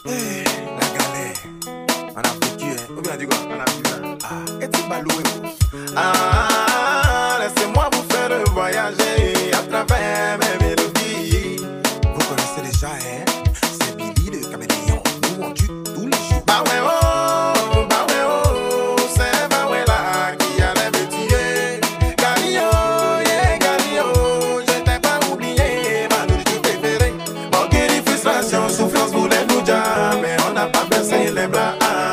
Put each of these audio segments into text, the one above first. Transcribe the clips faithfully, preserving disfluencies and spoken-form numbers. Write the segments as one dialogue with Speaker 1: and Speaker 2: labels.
Speaker 1: Hey, la galère, on a vécu, hein. Ou bien, dis quoi, on a vécu. Ah, et tu baloué. Ah, laissez-moi vous faire voyager à travers mes mélodies. Vous connaissez déjà, hein? C'est Billy le caméléon. Nous, on tue tous les jours. Bah ouais, oh, bah ouais, oh, c'est bah ouais là qui allait me tuer. Galio, yeah, Galio, je t'ai pas oublié, ma nourriture préférée. Bon, quelle frustration, souffrance voulait nous dire, mais on n'a pas baissé les bras.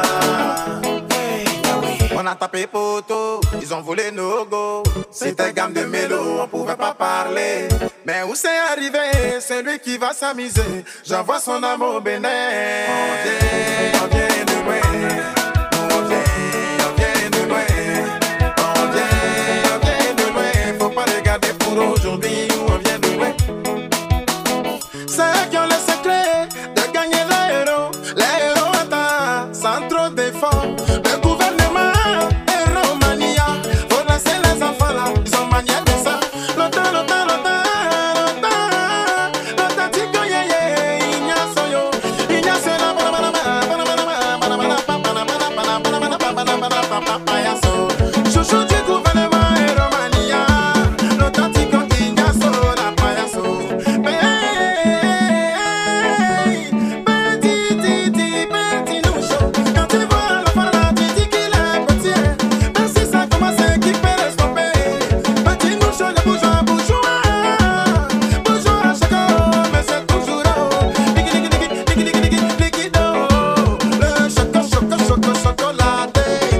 Speaker 1: On a tapé poteau, ils ont volé nos go. C'était gamme de mélo, on pouvait pas parler. Mais où c'est arrivé, c'est lui qui va s'amuser. J'envoie son amour au Bénin. On vient, on vient de loin. On vient, on vient de loin. On vient, on vient de loin. Faut pas regarder pour aujourd'hui où on vient de loin. C'est eux qui ont le secret de gagner l'héros. L'héros attend sans trop d'efforts. Le gouvernement chouchou du gouvernement et Romania, l'authentique Ignacio la payaso. Petit, petit, petit noucho. Quand tu vois le farla, tu dis qu'il est petit. Même si ça commence à qui peut le stopper. Petit noucho, le bourgeois, bourgeois. Bourgeois, chacun, mais c'est toujours liquide, liquide, liquide, liquide, liquide. Le choco, choco, choco, chocolaté.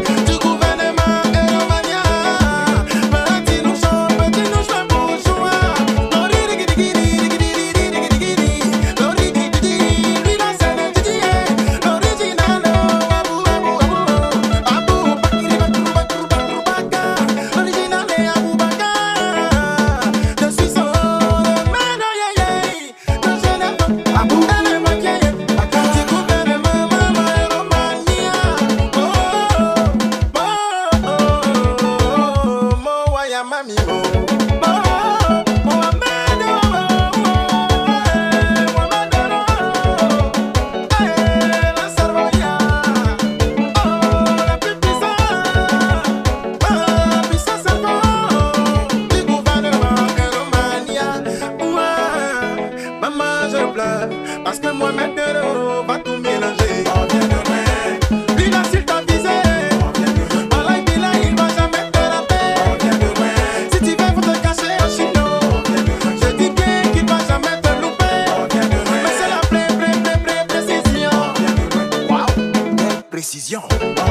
Speaker 1: Mami, oh, oh, oh, Mohamed, oh, Mohamed, oh, hey, la Savoya, oh, la plus puissante, oh, puissance cerveau, du gouvernement de Romania. Ouais, maman, je pleure, parce que Mohamed, oh, va tout mélanger. On vient de loin, lui là, s'il t'a visé. Précision.